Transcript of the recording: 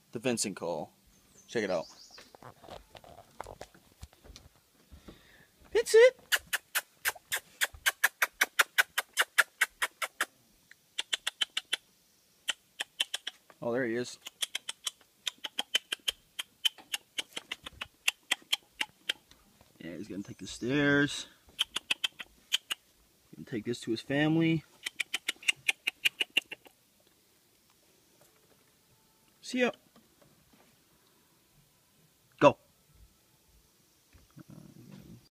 the Vincent call. Check it out. Vincent! Oh, there he is. Yeah, he's gonna take the stairs. Gonna take this to his family. See ya.